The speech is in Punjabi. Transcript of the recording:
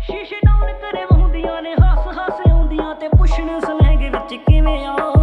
ਸ਼ੀਸ਼ੇ ਡਾਊਨ ਕਰੇ ਵਹੁੰਦੀਆਂ ਨੇ ਹੱਸ ਹੱਸ ਆਉਂਦੀਆਂ ਤੇ ਪੁੱਛਣ ਸਲੈਂਗ ਵਿੱਚ ਕਿਵੇਂ ਆ।